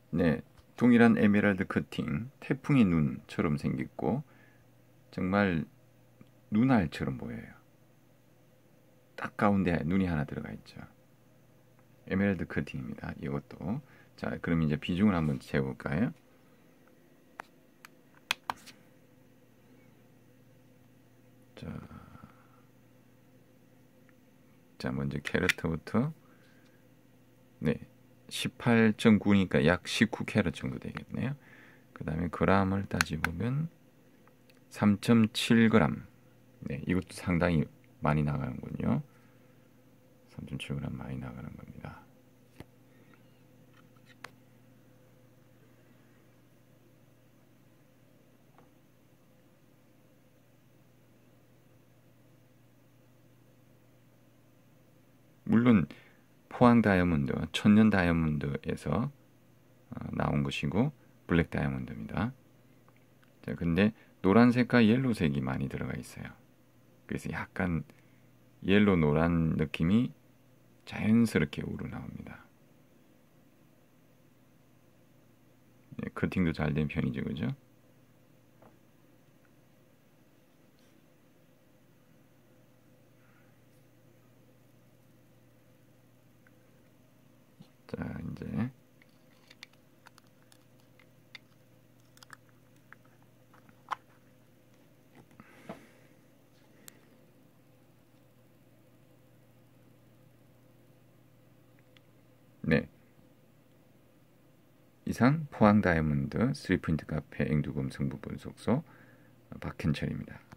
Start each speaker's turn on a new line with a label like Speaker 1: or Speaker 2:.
Speaker 1: 네, 동일한 에메랄드 커팅, 태풍의 눈처럼 생겼고 정말 눈알처럼 보여요. 딱 가운데 눈이 하나 들어가 있죠. 에메랄드 커팅입니다. 이것도. 자, 그럼 이제 비중을 한번 재볼까요? 자, 먼저 캐럿부터 네, 18.9니까 약 19캐럿 정도 되겠네요. 그 다음에 그람을 따지보면 3.7g. 네, 이것도 상당히 많이 나가는군요. 3.7g 많이 나가는 겁니다. 물론 포항 다이아몬드, 천년 다이아몬드에서 나온 것이고 블랙 다이아몬드입니다. 자, 근데 노란색과 옐로색이 많이 들어가 있어요. 그래서 약간 옐로 노란 느낌이 자연스럽게 우러나옵니다. 네, 커팅도 잘 된 편이죠, 그죠? 자, 이제 네, 이상 포항 다이아몬드 3포인트 카페 앵두금 승부 분석소 박현철입니다.